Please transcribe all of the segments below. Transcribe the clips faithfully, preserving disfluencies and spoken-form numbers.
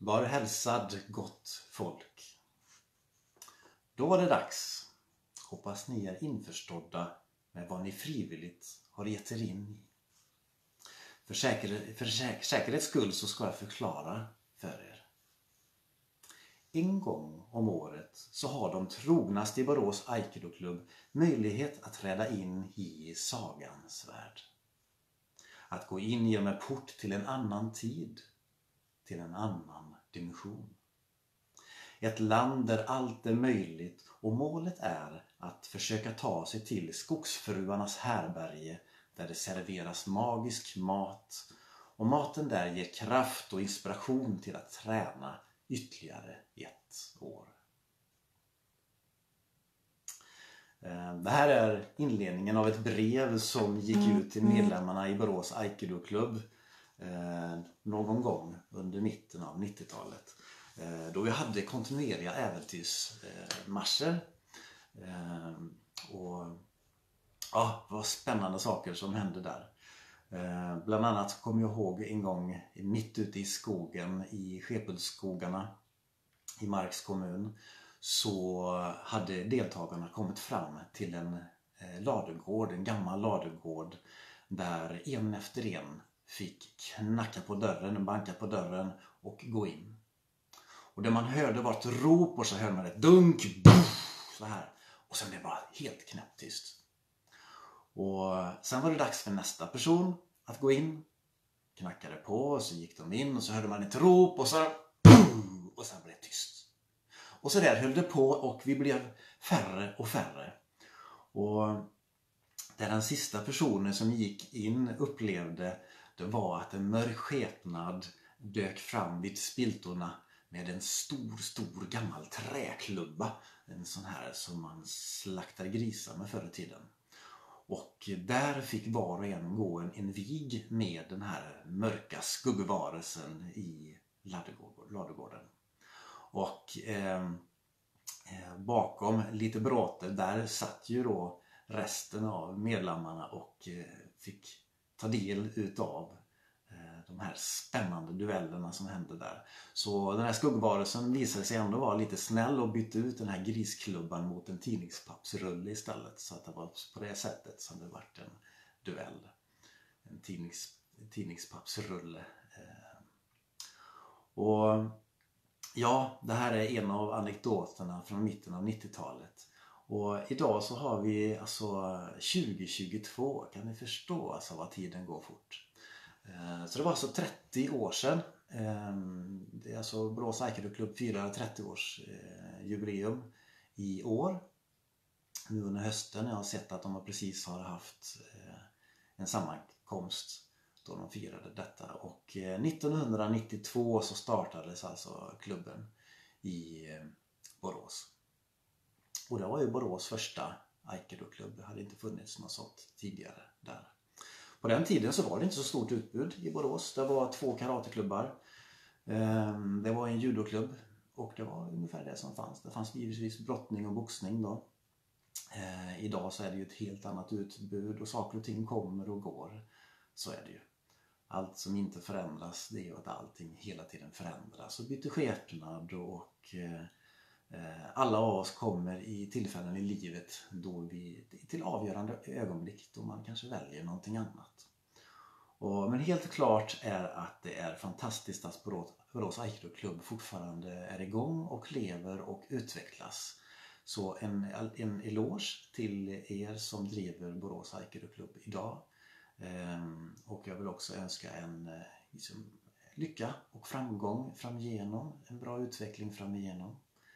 Var hälsad gott folk. Då var det dags. Hoppas ni är införstådda med vad ni frivilligt har gett er in i. För, säker, för säker, säkerhets skull så ska jag förklara för er. En gång om året så har de trognaste i Borås Aikido-klubb möjlighet att träda in i sagans värld. Att gå in genom en port till en annan tid, till en annan dimension. Ett land där allt är möjligt och målet är att försöka ta sig till skogsfruarnas härberge där det serveras magisk mat och maten där ger kraft och inspiration till att träna ytterligare ett år. Det här är inledningen av ett brev som gick ut till medlemmarna i Borås Aikido-klubb någon gång under mitten av nittiotalet. Då vi hade kontinuerliga äventyrsmarscher. Och ja, det var spännande saker som hände där. Bland annat kommer jag ihåg en gång mitt ute i skogen i Skepulsskogarna i Marks kommun. Så hade deltagarna kommit fram till en ladugård, en gammal ladugård. Där en efter en fick knacka på dörren, banka på dörren och gå in. Och det man hörde var ett rop och så hörde man ett dunk, buff, så här. Och sen blev det bara helt knäpptyst. Och sen var det dags för nästa person att gå in. Knackade på och så gick de in och så hörde man ett rop och så buff, och sen blev det tyst. Och så där höll det på och vi blev färre och färre. Och där den sista personen som gick in upplevde det var att en mörk skepnad dök fram vid spiltorna med en stor, stor gammal träklubba. En sån här som man slaktade grisar med förr i tiden. Och där fick var och en gå en, en vig med den här mörka skuggvarelsen i ladugården. Och eh, bakom lite bråte där satt ju då resten av medlemmarna och eh, fick ta del utav de här spännande duellerna som hände där. Så den här skuggvarelsen visade sig ändå vara lite snäll och bytte ut den här grisklubban mot en tidningspappsrulle istället. Så att det var på det sättet som det varit en duell. En tidnings, tidningspappsrulle. Och ja, det här är en av anekdoterna från mitten av nittiotalet. Och idag så har vi alltså tjugo tjugotvå, kan ni förstå alltså vad tiden går fort. Så det var alltså trettio år sedan. Det är alltså Borås Aikido-klubb firar trettio års jubileum i år. Nu under hösten jag har sett att de precis har haft en sammankomst då de firade detta. Och nittonhundranittiotvå så startades alltså klubben i Borås. Och det var ju Borås första Aikido-klubb. Det hade inte funnits något sånt tidigare där. På den tiden så var det inte så stort utbud i Borås. Det var två karateklubbar. Det var en judoklubb. Och det var ungefär det som fanns. Det fanns givetvis brottning och boxning då. Idag så är det ju ett helt annat utbud. Och saker och ting kommer och går. Så är det ju. Allt som inte förändras det är ju att allting hela tiden förändras. Och byter skepnad och... Alla av oss kommer i tillfällen i livet då vi till avgörande ögonblick då man kanske väljer någonting annat. Och, men helt klart är att det är fantastiskt att Borås Aikido-klubb fortfarande är igång och lever och utvecklas. Så en, en eloge till er som driver Borås Aikido-klubb idag. Ehm, och jag vill också önska en liksom, lycka och framgång framigenom, en bra utveckling framigenom.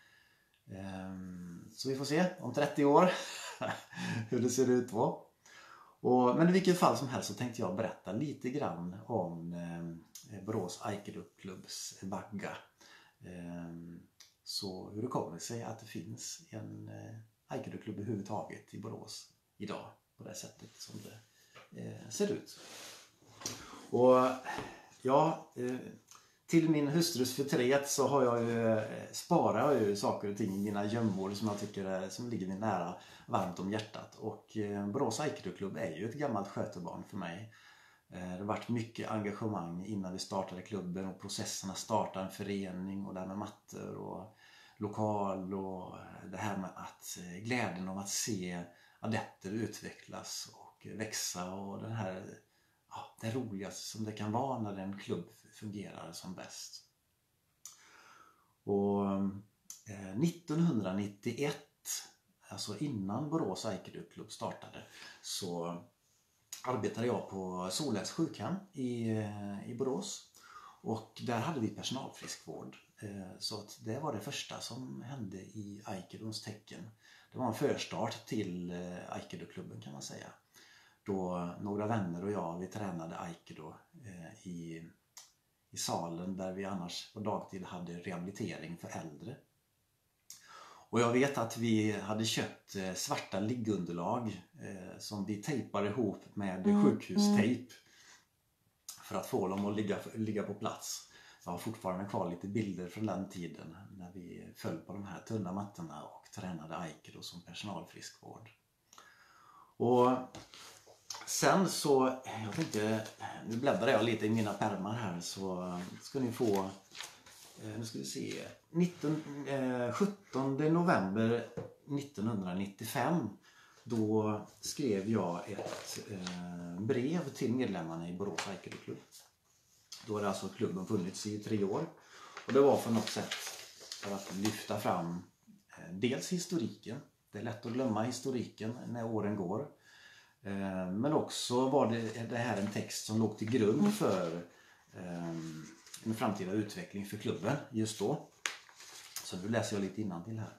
Så vi får se om trettio år hur det ser ut då. Och, men i vilket fall som helst så tänkte jag berätta lite grann om eh, Borås Aikido-klubbs bagga. Eh, så hur det kommer sig att det finns en eh, Aikido-klubb överhuvudtaget i Borås idag på det sättet som det eh, ser ut. Och ja... Eh, Till min hustrus förtret så har jag ju, sparar jag ju saker och ting i mina gömmor som jag tycker som ligger mig nära varmt om hjärtat. Och Borås Aikido-klubb är ju ett gammalt skötebarn för mig. Det har varit mycket engagemang innan vi startade klubben och processerna startade en förening och det här med mattor och lokal och det här med att glädjen om att se adepter utvecklas och växa och den här, ja, det roligaste som det kan vara när en klubb fungerar som bäst. Och eh, nittonhundranittioett, alltså innan Borås Aikido-klubb startade, så arbetade jag på Solens sjukhem i, i Borås. Och där hade vi personalfriskvård. Så att det var det första som hände i Aikidons tecken. Det var en förstart till Aikido-klubben kan man säga. Då några vänner och jag, vi tränade Aikido i, i salen där vi annars på dagtid hade rehabilitering för äldre. Och jag vet att vi hade köpt svarta liggunderlag eh, som vi tejpade ihop med mm, sjukhustejp mm. för att få dem att ligga, ligga på plats. Jag har fortfarande kvar lite bilder från den tiden när vi föll på de här tunna mattorna och tränade Aikido som personalfriskvård. Och sen så, jag tänkte, nu bläddrar jag lite i mina pärmar här så ska ni få, nu ska vi se, nitton, eh, sjuttonde november nittonhundranittiofem då skrev jag ett eh, brev till medlemmarna i Borås Aikido-klubb. Då hade alltså klubben funnits i tre år och det var för något sätt för att lyfta fram eh, dels historiken. Det är lätt att glömma historiken när åren går. Eh, men också var det, det här en text som låg till grund för eh, en framtida utveckling för klubben just då. Så nu läser jag lite innantill här.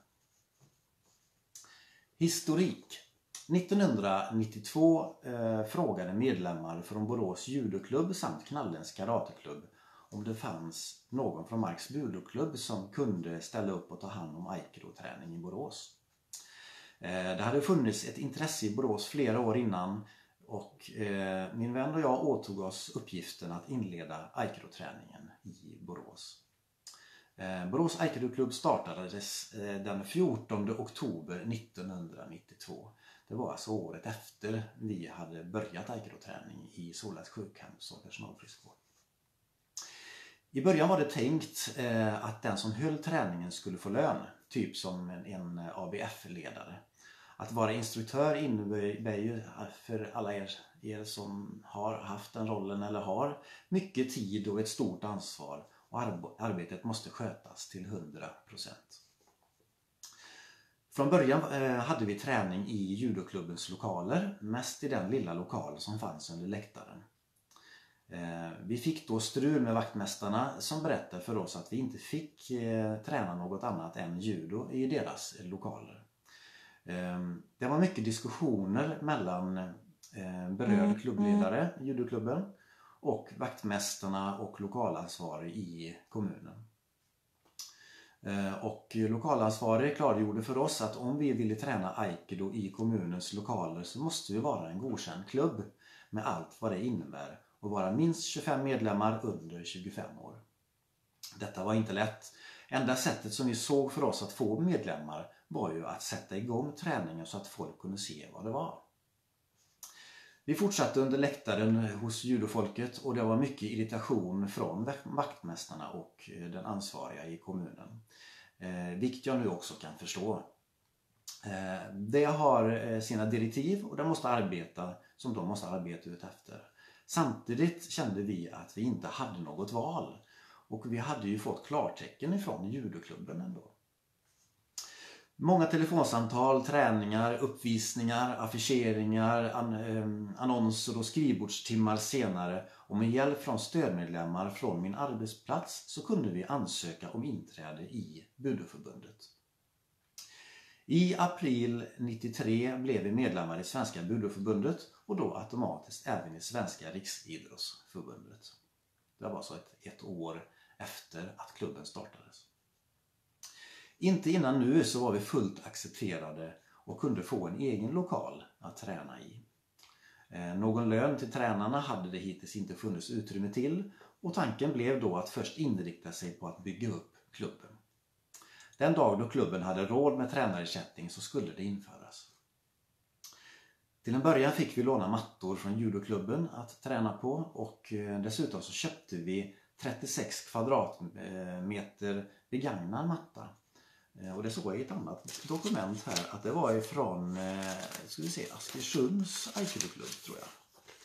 Historik. nittonhundranittiotvå eh, frågade medlemmar från Borås judoklubb samt Knallens karateklubb om det fanns någon från Marks budoklubb som kunde ställa upp och ta hand om Aikido-träning i Borås. Eh, det hade funnits ett intresse i Borås flera år innan och eh, min vän och jag åtog oss uppgiften att inleda Aikido-träningen i Borås. Eh, Borås Aikido-klubb startades eh, den fjortonde oktober nittonhundranittiotvå. Det var alltså året efter vi hade börjat Aikido-träning i Solens sjukhem som personalfriskvård. I början var det tänkt eh, att den som höll träningen skulle få lön, typ som en, en A B F-ledare. Att vara instruktör innebär ju för alla er, er som har haft den rollen eller har mycket tid och ett stort ansvar och arbetet måste skötas till hundra procent. Från början eh, hade vi träning i judoklubbens lokaler, mest i den lilla lokal som fanns under läktaren. Eh, vi fick då strul med vaktmästarna som berättade för oss att vi inte fick eh, träna något annat än judo i deras lokaler. Eh, det var mycket diskussioner mellan eh, berörd klubbledare i judoklubben och vaktmästarna och lokalansvarig i kommunen. Och lokalansvarig klargjorde för oss att om vi ville träna Aikido i kommunens lokaler så måste vi vara en godkänd klubb med allt vad det innebär och vara minst tjugofem medlemmar under tjugofem år. Detta var inte lätt. Enda sättet som vi såg för oss att få medlemmar var ju att sätta igång träningen så att folk kunde se vad det var. Vi fortsatte under läktaren hos judofolket och det var mycket irritation från vaktmästarna och den ansvariga i kommunen. Eh, vilket jag nu också kan förstå. Eh, det har sina direktiv och de måste arbeta som de måste arbeta ut efter. Samtidigt kände vi att vi inte hade något val och vi hade ju fått klartecken ifrån judoklubben ändå. Många telefonsamtal, träningar, uppvisningar, affischeringar, an, eh, annonser och skrivbordstimmar senare och med hjälp från stödmedlemmar från min arbetsplats så kunde vi ansöka om inträde i Budoförbundet. I april nittiotre blev vi medlemmar i Svenska Budoförbundet och då automatiskt även i Svenska Riksidrottsförbundet. Det var så ett, ett år efter att klubben startades. Inte innan nu så var vi fullt accepterade och kunde få en egen lokal att träna i. Någon lön till tränarna hade det hittills inte funnits utrymme till och tanken blev då att först inrikta sig på att bygga upp klubben. Den dag då klubben hade råd med tränarersättning så skulle det införas. Till en början fick vi låna mattor från judoklubben att träna på och dessutom så köpte vi trettiosex kvadratmeter begagnad matta. Och det såg jag i ett annat dokument här att det var ifrån ska vi se, Askersunds Aikidoklubb tror jag.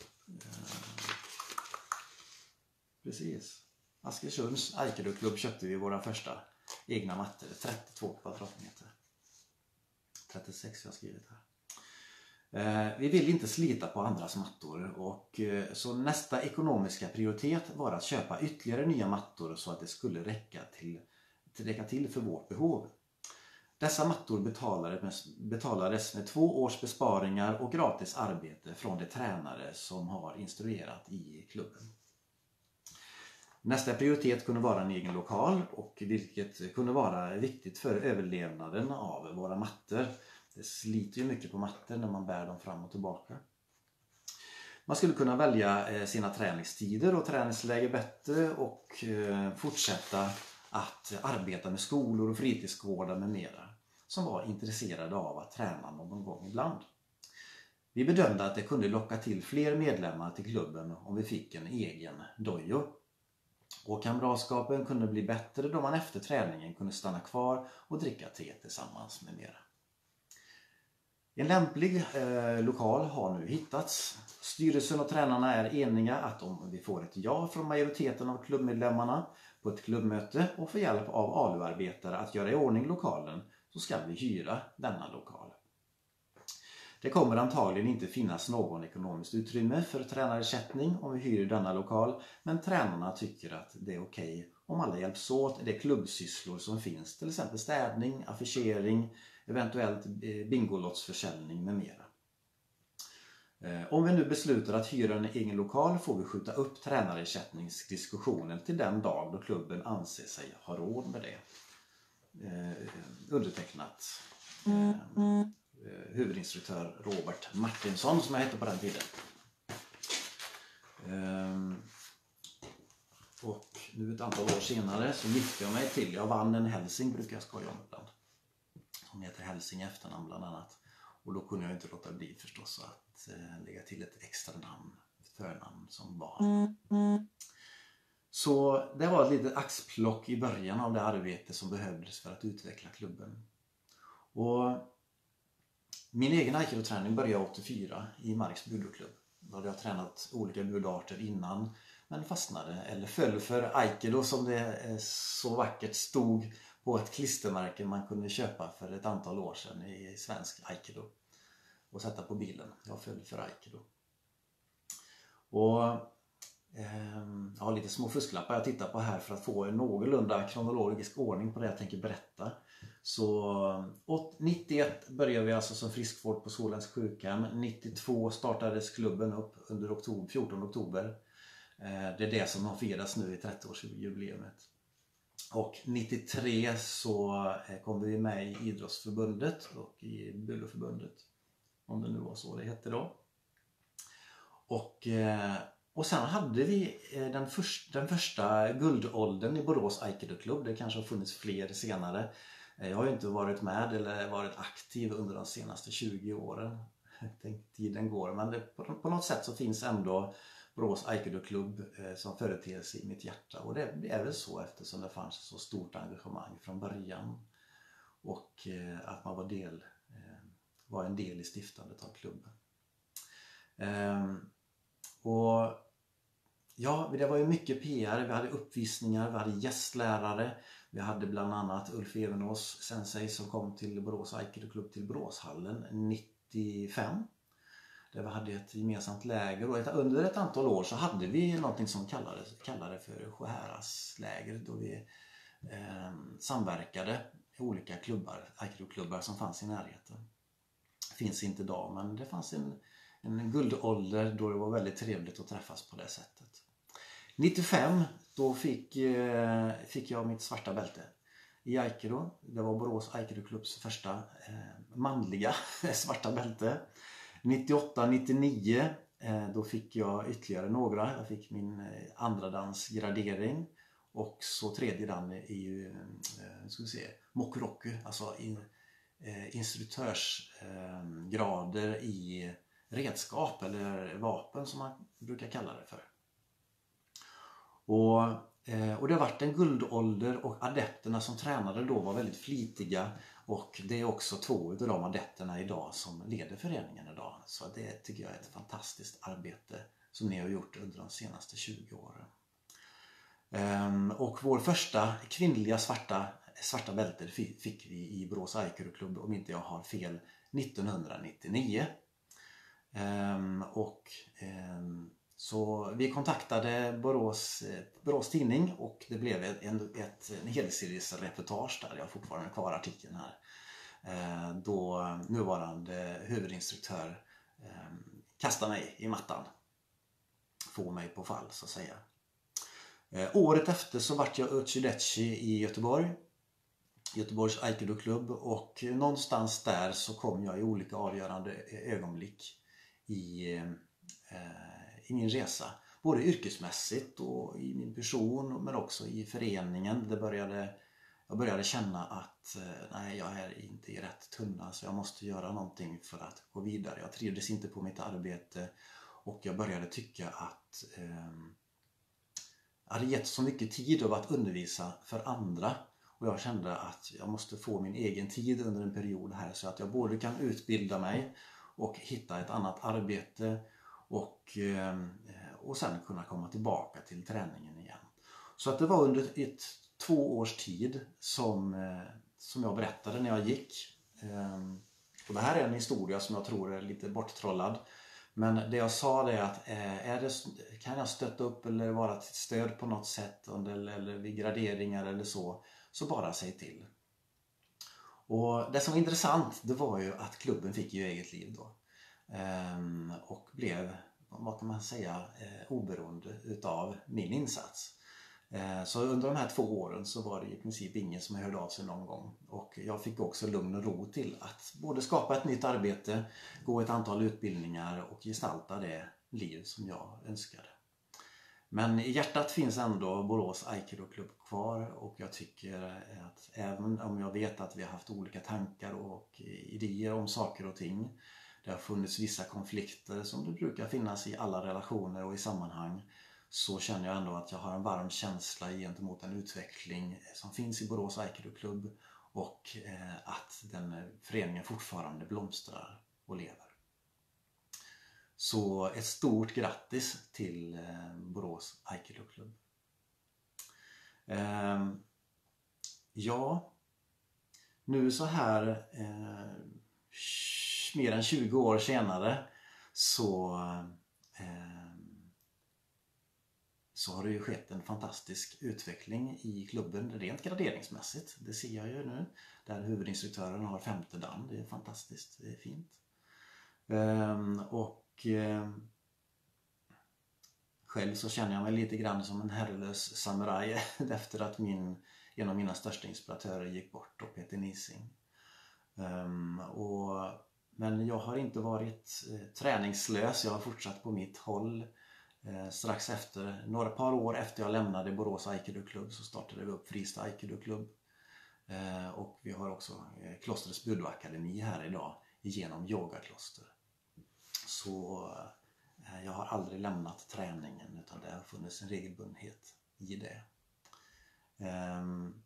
Precis. Askersunds Aikidoklubb köpte vi våra första egna mattor, trettiotvå kvadratmeter. trettiosex har jag skrivit här. Vi vill inte slita på andras mattor och så nästa ekonomiska prioritet var att köpa ytterligare nya mattor så att det skulle räcka till, till, räcka till för vårt behov. Dessa mattor betalades med, betalades med två års besparingar och gratis arbete från de tränare som har instruerat i klubben. Nästa prioritet kunde vara en egen lokal och vilket kunde vara viktigt för överlevnaden av våra mattor. Det sliter ju mycket på mattor när man bär dem fram och tillbaka. Man skulle kunna välja sina träningstider och träningsläge bättre och fortsätta att arbeta med skolor och fritidsgårdar med mera som var intresserade av att träna någon gång ibland. Vi bedömde att det kunde locka till fler medlemmar till klubben om vi fick en egen dojo. Och kamratskapen kunde bli bättre då man efter träningen kunde stanna kvar och dricka te tillsammans med mera. En lämplig eh, lokal har nu hittats. Styrelsen och tränarna är eniga att om vi får ett ja från majoriteten av klubbmedlemmarna på ett klubbmöte och får hjälp av A L U-arbetare att göra i ordning lokalen så ska vi hyra denna lokal. Det kommer antagligen inte finnas någon ekonomiskt utrymme för tränarersättning om vi hyr denna lokal, men tränarna tycker att det är okej om alla hjälps åt i de klubbsysslor som finns, till exempel städning, affischering, eventuellt bingolottsförsäljning med mera. Om vi nu beslutar att hyra en egen lokal får vi skjuta upp tränarersättningsdiskussionen till den dag då klubben anser sig ha råd med det. Undertecknat huvudinstruktör Robert Martinsson som jag hette på den tiden. Och nu ett antal år senare så gifte jag mig till, jag vann en hälsing brukar jag skoja om ibland. Som heter Hälsing i efternamn bland annat. Och då kunde jag inte låta bli förstås att eh, lägga till ett extra namn, ett förnamn som barn. Så det var ett litet axplock i början av det arbete som behövdes för att utveckla klubben. Och min egen aikido-träning började åttiofyra i Marks budoklubb. Då hade jag tränat olika budarter innan men fastnade eller föll för aikido som det så vackert stod på ett klistermärke man kunde köpa för ett antal år sedan i svensk aikido och sätta på bilen. Jag föll för aikido. Och eh, jag har lite små fusklappar jag tittar på här för att få en någorlunda kronologisk ordning på det jag tänker berätta. Så nittioett började vi alltså som friskvård på Solens sjukhem. nittiotvå startades klubben upp under oktober, fjortonde oktober. Det är det som har firats nu i trettioårsjubileumet. Och nittiotre så kom vi med i idrottsförbundet och i Buloförbundet. Om det nu var så det hette då. Och, och sen hade vi den, första, den första guldåldern i Borås Aikido-klubb. Det kanske har funnits fler senare. Jag har ju inte varit med eller varit aktiv under de senaste tjugo åren. Tiden går, men det, på, på något sätt så finns ändå Borås Aikido-klubb eh, som företeelse i mitt hjärta. Och det är väl så eftersom det fanns så stort engagemang från början. Och eh, att man var, del, eh, var en del i stiftandet av klubben. Eh, och ja, det var ju mycket P R. Vi hade uppvisningar, vi hade gästlärare. Vi hade bland annat Ulf Evenås sensei som kom till Borås Aikido-klubb till Boråshallen nittiofem. Där vi hade ett gemensamt läger och ett, under ett antal år så hade vi någonting som kallades, kallades för Sjuhäradsläger då vi eh, samverkade i olika klubbar, Aikido-klubbar som fanns i närheten. Finns inte idag men det fanns en, en guldålder då det var väldigt trevligt att träffas på det sättet. nittiofem då fick, eh, fick jag mitt svarta bälte i Aikido. Det var Borås Aikido-klubbs första eh, manliga svarta bälte. nittioåtta nittionio eh, då fick jag ytterligare några. Jag fick min eh, andra dansgradering och så tredje dan är ju eh, ska vi se, Mokuroku, alltså in, eh, instruktörsgrader eh, i redskap eller vapen som man brukar kalla det för. Och, eh, och det har varit en guldålder och adepterna som tränade då var väldigt flitiga, och det är också två av de adepterna idag som leder föreningen idag. Så det tycker jag är ett fantastiskt arbete som ni har gjort under de senaste tjugo åren. Um, och vår första kvinnliga svarta, svarta bälter fick vi i Borås Aikido-klubb, om inte jag har fel, nittonhundranittionio. Um, och um, så vi kontaktade Borås, Borås Tidning, och det blev en, ett, en helseries-reportage där. Jag har fortfarande kvar artikeln här. Uh, då nuvarande huvudinstruktör um, kastade mig i mattan. Få mig på fall, så att säga. Uh, året efter så vart jag Uchidechi i Göteborg. Göteborgs Aikido-klubb, och någonstans där så kom jag i olika avgörande ögonblick i, eh, i min resa. Både yrkesmässigt och i min person, men också i föreningen. Det började, jag började känna att eh, nej, jag är inte i rätt tunna, så jag måste göra någonting för att gå vidare. Jag trivdes inte på mitt arbete, och jag började tycka att eh, jag hade gett så mycket tid av att undervisa för andra. Och jag kände att jag måste få min egen tid under en period här, så att jag både kan utbilda mig och hitta ett annat arbete, och, och sen kunna komma tillbaka till träningen igen. Så att det var under ett två års tid som, som jag berättade när jag gick. Och det här är en historia som jag tror är lite borttrollad. Men det jag sa är att är det, kan jag stötta upp eller vara till stöd på något sätt, eller, eller vid graderingar eller så, så bara säg till. Och det som var intressant, det var ju att klubben fick ju eget liv då. Ehm, och blev, vad kan man säga, eh, oberoende utav min insats. Ehm, så under de här två åren så var det i princip ingen som hörde av sig någon gång. Och jag fick också lugn och ro till att både skapa ett nytt arbete, gå ett antal utbildningar och gestalta det liv som jag önskade. Men i hjärtat finns ändå Borås Aikido-klubb kvar, och jag tycker att även om jag vet att vi har haft olika tankar och idéer om saker och ting, det har funnits vissa konflikter som det brukar finnas i alla relationer och i sammanhang, så känner jag ändå att jag har en varm känsla gentemot den utveckling som finns i Borås Aikido-klubb, och att den föreningen fortfarande blomstrar och lever. Så ett stort grattis till eh, Borås Aikido-klubb. Eh, ja, nu så här eh, mer än tjugo år senare så, eh, så har det ju skett en fantastisk utveckling i klubben rent graderingsmässigt. Det ser jag ju nu, där huvudinstruktören har femte dan. Det är fantastiskt, det är fint. Eh, och Och eh, själv så känner jag mig lite grann som en herrelös samuraj efter att min, en av mina största inspiratörer gick bort, då, Peter Nising. Um, och, men jag har inte varit eh, träningslös, jag har fortsatt på mitt håll. Eh, strax efter, några par år efter jag lämnade Borås Aikido-klubb, så startade vi upp Fristad Aikido-klubb. Eh, och vi har också eh, klostrets Budo-akademi här idag genom yogakloster. Så eh, jag har aldrig lämnat träningen, utan det har funnits en regelbundenhet i det. Um,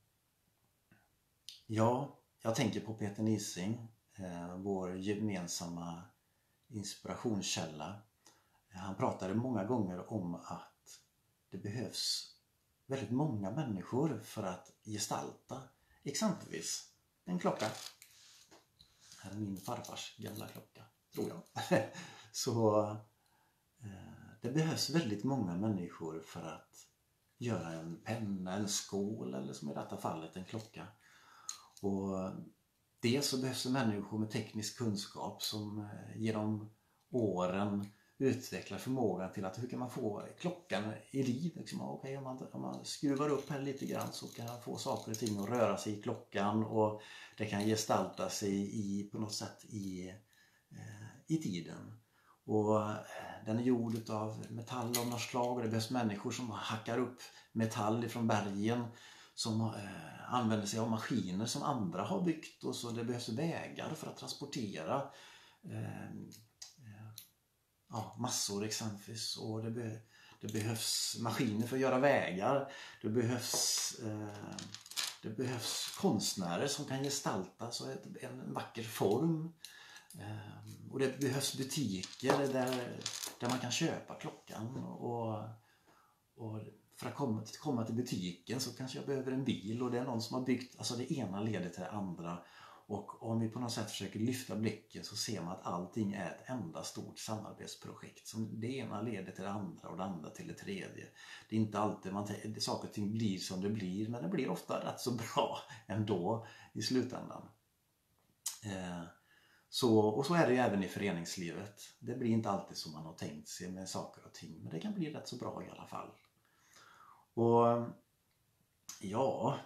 ja, jag tänker på Peter Nising, eh, vår gemensamma inspirationskälla. Han pratade många gånger om att det behövs väldigt många människor för att gestalta exempelvis en klocka. Här är min farfars gamla klocka, tror jag. Så eh, det behövs väldigt många människor för att göra en penna, en skål, eller som i detta fallet en klocka. Och dels så behövs det människor med teknisk kunskap som eh, genom åren utvecklar förmågan till att hur kan man få klockan i liv. Liksom, okay, om, man, om man skruvar upp här lite grann så kan man få saker och ting att röra sig i klockan, och det kan gestalta sig i, på något sätt i, eh, i tiden. Och eh, den är gjord av metall av något slag, och det behövs människor som hackar upp metall från bergen, som eh, använder sig av maskiner som andra har byggt, och så det behövs vägar för att transportera eh, ja, massor exempelvis. Och det, be, det behövs maskiner för att göra vägar. Det behövs, eh, det behövs konstnärer som kan gestalta så ett, en vacker form. Eh, och det behövs butiker där, där man kan köpa klockan. Och, och för att komma, komma till butiken så kanske jag behöver en bil. Och det är någon som har byggt, alltså det ena leder till det andra. Och om vi på något sätt försöker lyfta blicken så ser man att allting är ett enda stort samarbetsprojekt. Som det ena leder till det andra och det andra till det tredje. Det är inte alltid man tänker, saker och ting blir som det blir, men det blir ofta rätt så bra ändå i slutändan. Eh, så, och så är det ju även i föreningslivet. Det blir inte alltid som man har tänkt sig med saker och ting, men det kan bli rätt så bra i alla fall. Och ja...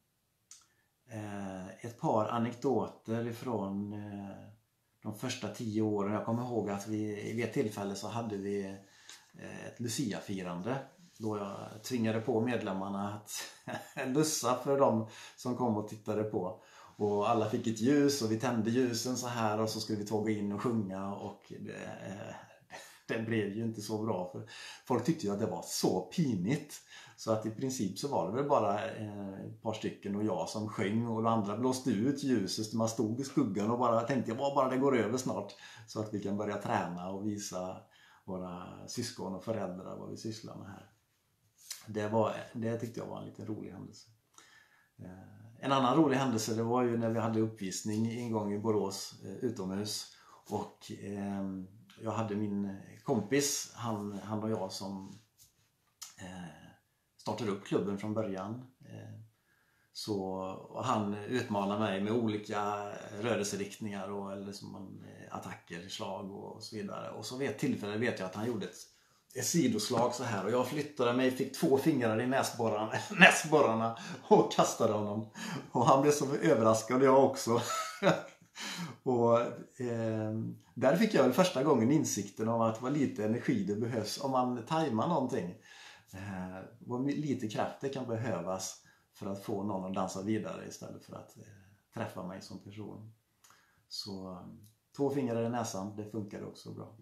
ett par anekdoter ifrån de första tio åren. Jag kommer ihåg att vi vid ett tillfälle så hade vi ett Lucia-firande då jag tvingade på medlemmarna att lussa för dem som kom och tittade på. Och alla fick ett ljus och vi tände ljusen så här och så skulle vi tåga in och sjunga och det, det blev ju inte så bra för folk tyckte ju att det var så pinigt. Så att i princip så var det väl bara ett par stycken och jag som sjöng och de andra blåste ut ljuset. Man stod i skuggan och bara tänkte jag bara det går över snart. Så att vi kan börja träna och visa våra syskon och föräldrar vad vi sysslar med här. Det, var, det tyckte jag var en lite rolig händelse. En annan rolig händelse det var ju när vi hade uppvisning en gång i Borås utomhus. Och eh, jag hade min kompis, han, han och jag som... Eh, startade upp klubben från början. Så och han utmanade mig med olika rörelseriktningar och eller som man, attacker, slag och så vidare. Och så vid ett tillfälle vet jag att han gjorde ett, ett sidoslag så här och jag flyttade mig, fick två fingrar i näsborrarna, näsborrarna och kastade honom. Och han blev så överraskad och jag också. Och eh, där fick jag väl första gången insikten om att vad lite energi det behövs om man tajmar någonting. Eh, vad lite kraft det kan behövas för att få någon att dansa vidare istället för att eh, träffa mig som person. Så eh, två fingrar i näsan, det funkar också bra.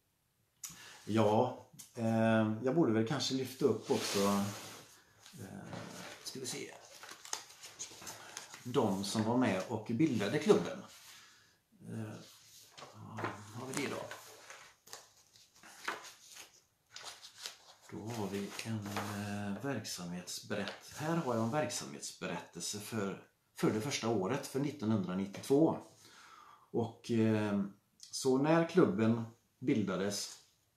Ja, eh, jag borde väl kanske lyfta upp också eh, ska vi se de som var med och bildade klubben. Eh, har vi det då? Då har vi en eh, verksamhetsberättelse. Här har jag en verksamhetsberättelse för, för det första året, för nittonhundranittiotvå. Och eh, så när klubben bildades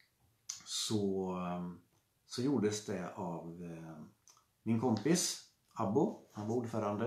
så, så gjordes det av eh, min kompis Abbo, han var ordförande.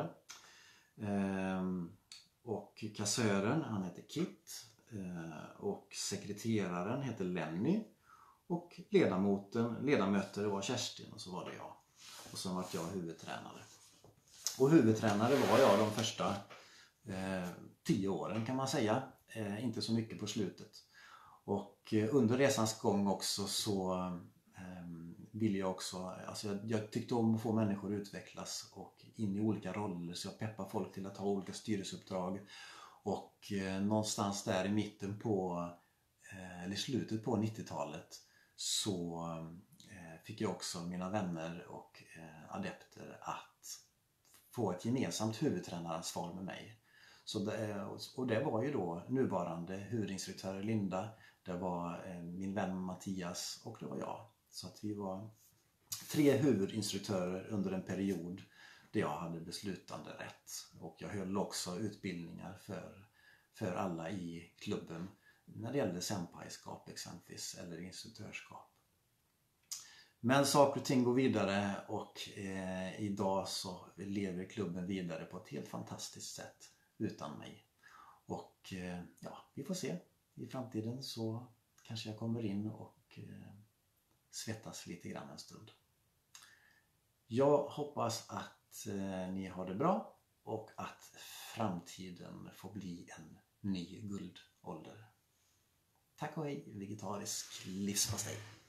Eh, och kassören, han heter Kit. Eh, och sekreteraren heter Lenny. Och ledamoten, ledamöter var Kerstin och så var det jag. Och så var jag huvudtränare. Och huvudtränare var jag de första eh, tio åren kan man säga. Eh, inte så mycket på slutet. Och eh, under resans gång också så eh, ville jag också, alltså jag, jag tyckte om att få människor att utvecklas och in i olika roller. Så jag peppar folk till att ha olika styrelseuppdrag. Och eh, någonstans där i mitten på, eh, eller slutet på nittiotalet så eh, fick jag också mina vänner och eh, adepter att få ett gemensamt huvudtränaransvar med mig. Så det, och det var ju då nuvarande huvudinstruktör Linda, det var eh, min vän Mattias och det var jag. Så att vi var tre huvudinstruktörer under en period där jag hade beslutande rätt. Och jag höll också utbildningar för, för alla i klubben när det gällde senpaiskap exempelvis eller instruktörskap. Men saker och ting går vidare och eh, idag så lever klubben vidare på ett helt fantastiskt sätt utan mig. Och eh, ja, vi får se. I framtiden så kanske jag kommer in och eh, svettas lite grann en stund. Jag hoppas att eh, ni har det bra och att framtiden får bli en ny guldålder. Tack och hej, vegetarisk livspastej.